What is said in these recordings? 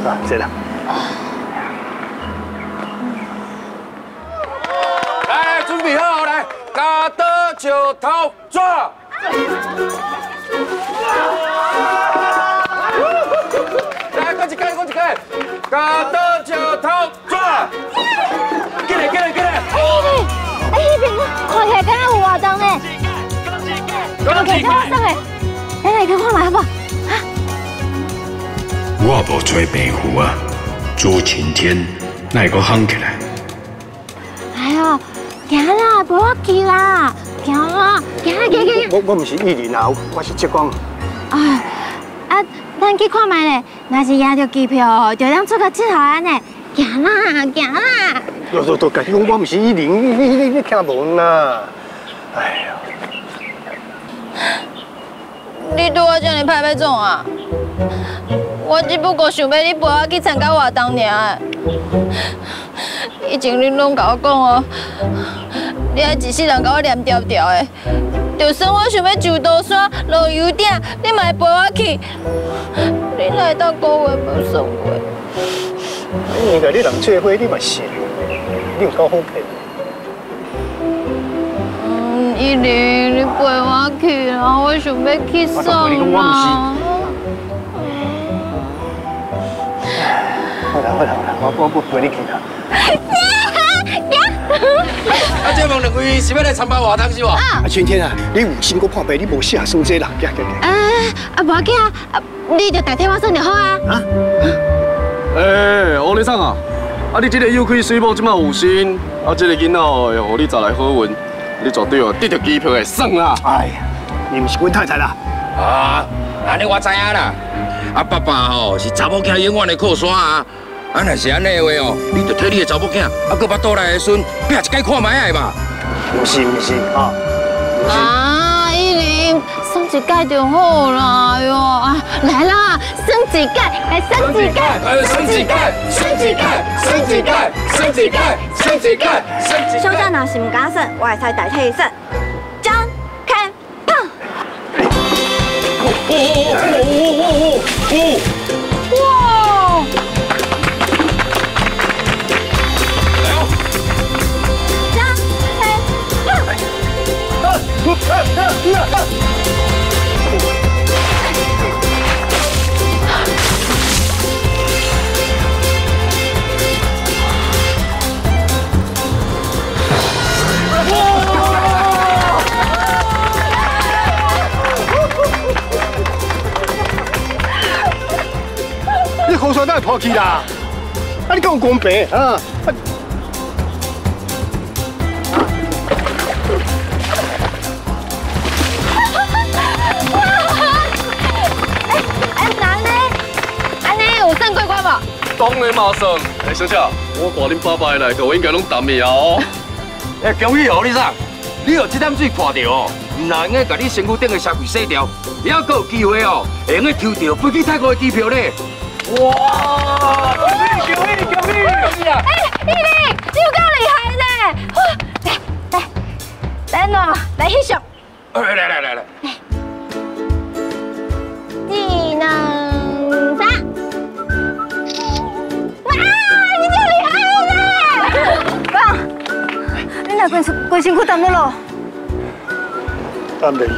啊，是啦。 来，准备好来，加刀石头抓！来，过一届，过一届，加刀石头抓！进来，进来，进来！ 哎，那边看起来敢若有活动呢。看起来超爽的，咱来去看卖好不好？啊！ 我无吹病符啊，朱晴天哪会阁喊起来？ 哎呦，行啦，陪我去啦，行啦，行啦，行。 我唔是艺人啊，我是浙江。 哎，啊，咱去看卖咧，若是赢着机票，就当出去佚佗安尼。行啦，行啦。 都，家己讲我唔是艺人，你听无啦？哎呀！ 你对我这样歹要创啊？我只不过想要你陪我去参加活动尔。以前你拢甲我讲哦，你爱一世人甲我黏条条的。就算我想要上刀山、落油鼎，你嘛会陪我去。你哪会当讲话无算话？ 你甲你人做伙，你嘛是，你有够好骗。 依琳，你陪我去啦，我想要去耍啦。 好啦，我陪你去啦。 啊，这问两位是要来参加活动是无？ 啊，春天啊，你有心搁看病，你无适合算这人，行。 无要紧啊，你就代替我算就好啊。啊？ 哎，王理长啊，啊你这个有开水某即马有心，啊这个囡仔哦，互你找来好运，你绝对哦得到机票会爽啦。 哎呀，你唔是阮太太啦？ 啊，安尼我知影啦。啊，爸爸吼是查某囝永远的靠山啊。啊，若是安尼的话哦，你就替你的查某囝，啊，搁巴肚内的孙，拼一届看卖的嘛。 唔是啊。 啊，依琳，算一届就好啦，哎呦啊，来啦，算一届，来算一届， 算一届，算一届，算一届，算一届，算一届，算一届。 小姐若是唔敢算，我会使代替伊算。张开棒！哇！张开棒！ 你口水都系破去啦！啊，你讲公平啊？ 安尼有算过关无？ 当然嘛算。哎，小姐，我带恁爸爸来，各位应该拢淡去啊哦。 哎，恭喜哦，你啥？你有这啖水看到哦，唔但用个把你身躯顶的车柜洗掉，也还有机会哦，会用个抽到飞去泰国的机票咧。哇！恭喜啊！ 哎，依琳，你有够厉害呢！来，来翕相。 来。 技能3。哇，你真厉害呢！ 爸，你若规身躯淡落咯？ 淡袂。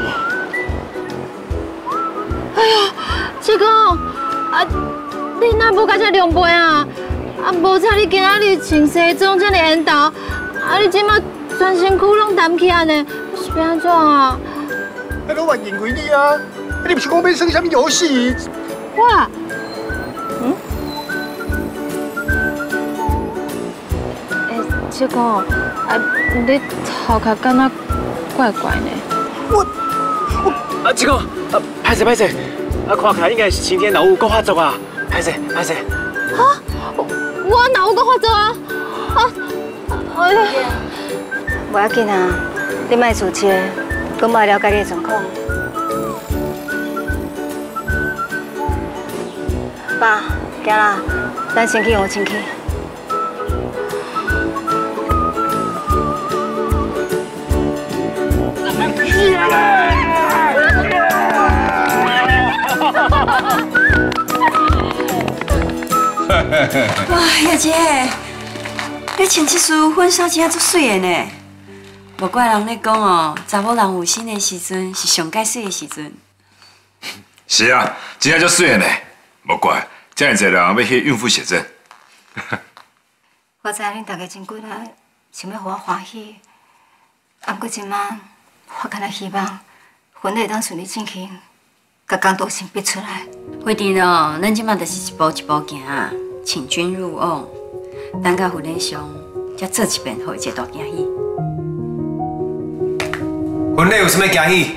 哎呀，七公啊，你哪无甲遮凉被啊？啊，无彩你今仔日穿西装遮尔缘投，啊，你即马全身躯拢淡起安尼，是要安怎啊？ 那我认为你啊，你不是讲要耍什么游戏？ 我，七公，啊，你头壳敢若怪怪呢？ 啊，七哥，歹势，啊，看起来应该是晴天老有够发作啊，歹势。 啊，我哪有搁发作啊？哎呀， 无要紧啊，你莫自责，佮莫了解你的状况。爸，行啦，咱先去用清气。 哇，叶姐，你穿这束婚纱真足水的呢。无怪人咧讲哦，查某人有心的时阵是上解水的时阵。 是啊，真正足水的呢。无怪，遮尔侪人要去孕妇写真。 我知影恁大家真几来想要互我欢喜，啊，不过即摆我敢若希望婚礼当顺利进行，甲公道先逼出来。 辉弟哦，咱即摆就是一步一步行，请君入瓮，等到婚礼上，才做一遍，互伊一大惊喜。 婚礼有啥物惊喜？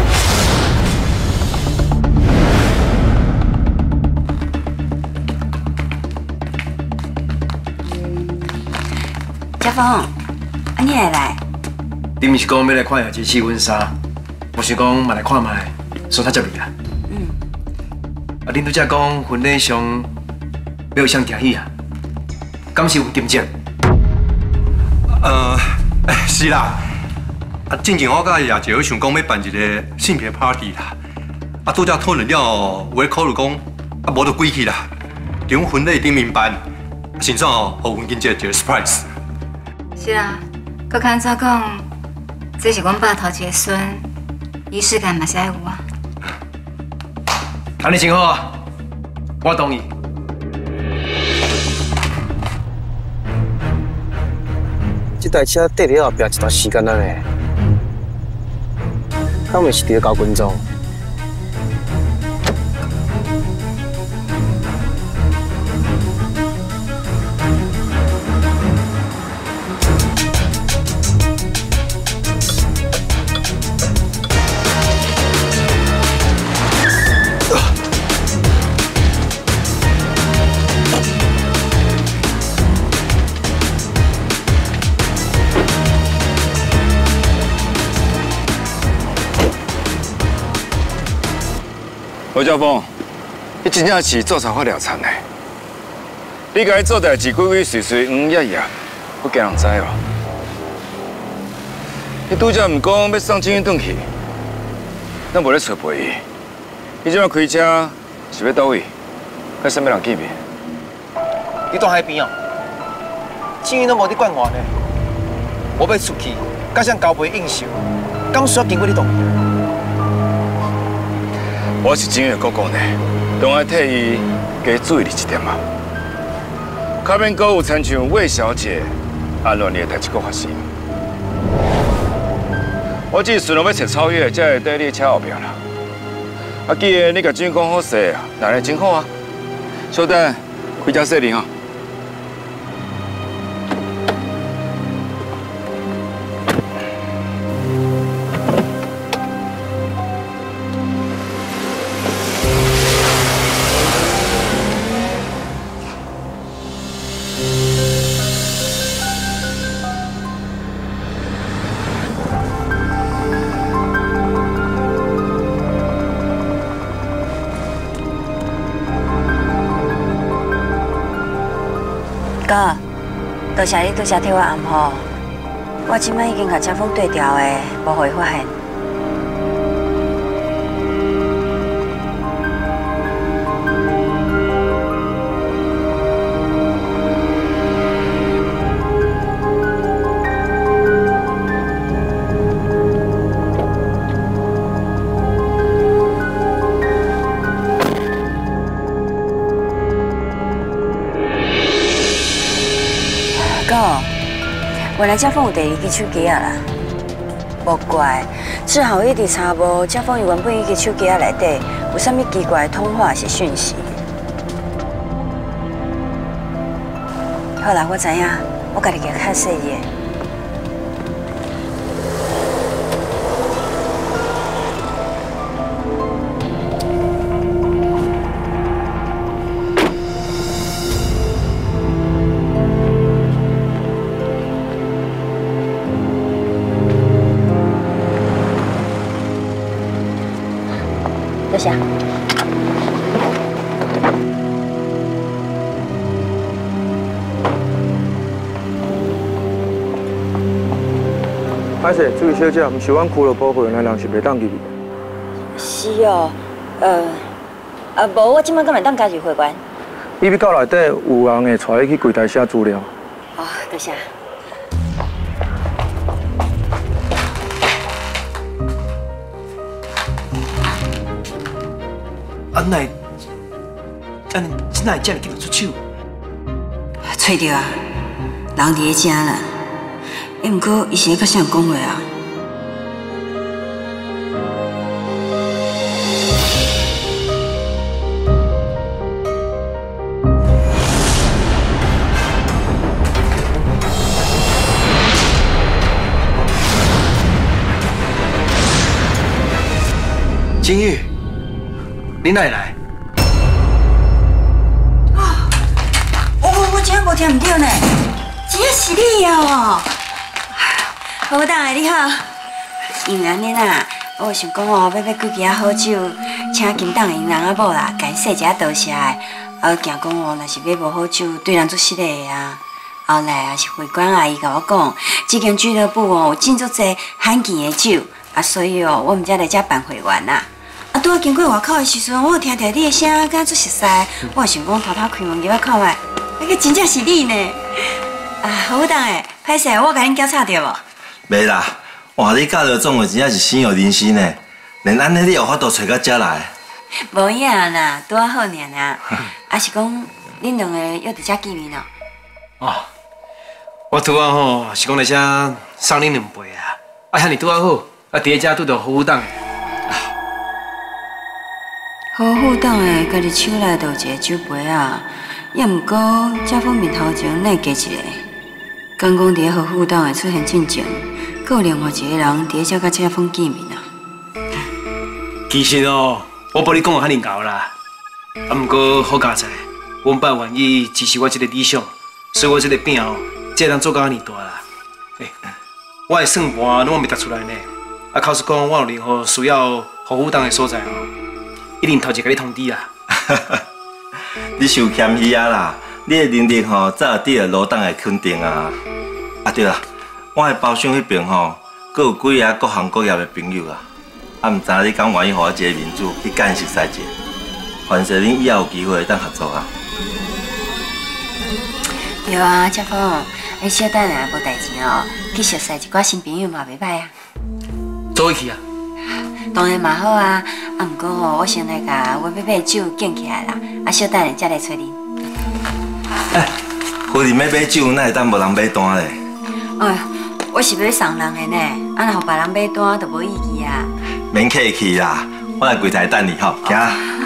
家峰，啊你会来？ 你毋是讲要来看下这次婚纱，我想讲嘛来看卖，所以才接你啦。啊，恁拄则讲婚礼上要有啥惊喜啊？敢是有点钟？ 是啦。啊，之前我甲叶姐想讲要办一个性别 party 啦，啊，拄则讨论了，有咧考虑讲，啊，无就归去啦，伫阮婚礼顶面办，先算哦，互阮经济一个 surprise。 是啊，搁较安怎讲？这是阮爸头一个孙，仪式感嘛是爱有啊。 安尼真好啊，我同意。 这台车缀伫后壁一段时间了呢，敢毋是伫咧搞群众？ 何家峰，你真正是做茶发了惨的。你家做代志鬼鬼祟祟、黄压压，不惊人知哦。你拄则唔讲要送金英转去，咱无咧找陪伊。你即摆开车是要倒位？甲啥物人见面？ 你住海边哦，金英都无伫管我呢。我要出去，甲啥交陪应酬，敢需要经过你同意？ 我是真的哥哥呢，当然替伊加注意你一点嘛。卡免阁有亲像魏小姐安乱的代志阁发生。我只是顺路要找超越，才会跟你车后壁啦。啊，既然你甲军讲好势啊，那来真好啊。稍等，开车说你哈。 哥，多谢你拄则替我暗号，我即摆已经甲家峰对调的，无互伊发现。哥，原来家峰有第二支手机啊啦，无怪，志豪一直查无家峰伊原本伊支手机啊内底有啥物奇怪的通话是讯息。好啦，我知影，我家己给较细个。多谢。 歹势，注意小姐，毋是阮区了保护员的人是袂当入去。 是哦，无我即摆敢会当加入会员？ 伊要到内底有人会带伊去柜台写资料。 哦，多谢。 啊，哪会这么紧就出手？ 找着啊，人伫咧遮啦。毋过伊是咧甲啥人讲话啊？ 金玉，你哪会来？ 我真无听唔对呢，真是你哦！好当的你好，因为安尼啦，我想讲哦，要几支好酒，请金党的人仔某啦，甲伊说一下多谢的。我惊讲哦，若是买无好酒，对人做失礼的啊。后来啊，是会馆阿姨甲我讲，这间俱乐部哦有进足侪罕见的酒，啊，所以哦，我毋才来遮办会员啦。啊，拄啊经过外口的时阵，我有听你的声，敢足熟悉，我想讲偷偷开门入来看卖。那个真正是你呢！啊，好当诶，歹势，我甲恁交叉着无？ 袂啦，哇！你教着总诶，真正是心有灵犀呢。连安尼你有法度找到遮来？ 无影啦，拄啊好尔啦。啊是讲恁两个约伫遮见面哦？ 哦，我拄啊吼是讲来遮送恁两杯啊，啊遐尼拄啊好，啊伫咧遮拄着好当。 好好当诶，家己手内就有一个酒杯啊。也毋过，这封面头前哪会加一个？刚讲伫咧好好当会出现进前，阁有另外一个人伫咧遮甲这封见面啊。 其实哦，我无你讲的遐尼厚啦。啊，毋过好佳哉，阮爸愿意支持我这个理想，所以我这个饼哦，才能做到遐尼大啦。我的算盘拢未答出来呢。啊，考试讲我有任何需要好好当的所在哦，一定头一甲你通知啦。 你受谦虚啊啦！你的能力吼，早有得到罗党的肯定啊！啊对啦，我的包厢迄边吼，阁有几个各行各业的朋友啊！啊，毋知你敢愿意互我一个面子去干熟悉者？凡是恁以后有机会当合作啊！ 对啊，姐夫，你小等下无代志哦，去熟悉一寡新朋友嘛袂歹啊。 做去啊！ 当然嘛好啊，啊毋过吼，我先来甲我要买酒建起来啦，啊小等下才来找你。 哎，夫人要买酒，哪会当无人买单咧？ 哎，我是要送人的呢，啊若互别人买单就无意义啊。 免客气啦，我来柜台等你吼，行。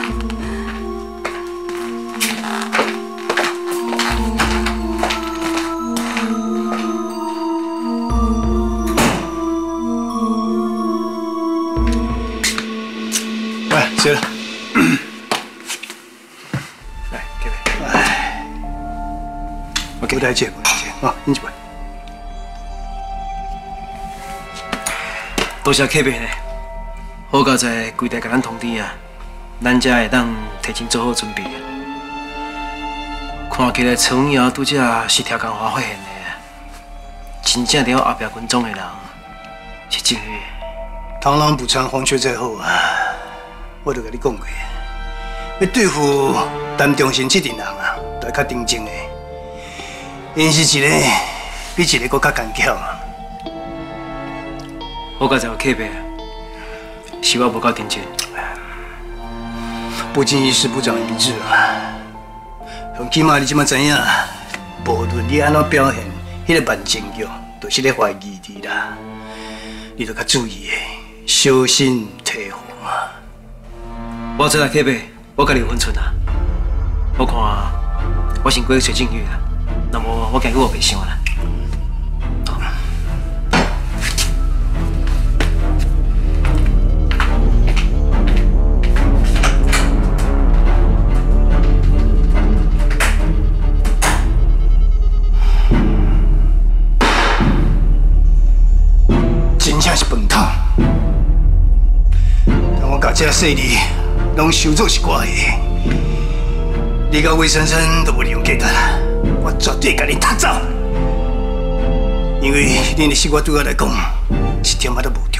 谢了。 来，这位。 哎，我给台借，啊，你一杯。 多谢客别呢，好佳哉柜台甲咱通知啊，咱才会当提前做好准备。看起来苍瑶拄则是跳工花发现的，真正了后壁群众的人是这个。 螳螂捕蝉，黄雀在后啊！我就甲你讲过，要对付陈忠信这阵人啊，都要较认真的。因是一个比一个搁较干巧啊。 好佳哉有客别，是我无够认真。 不经一事不长一智啊！从起码你即马知影，无论你安怎表现，迄个万情药都是咧怀疑你啦。你着较注意的，小心提防啊！ 我这来客别，我家己有分寸啊。我看我先过去找证据啦，那么我今日我袂想啦。 真正是笨蛋！但我甲这细字拢收作是我的，你甲魏珊珊都无利用价值，我绝对甲你踢走，因为恁的生活对我来讲一点仔都无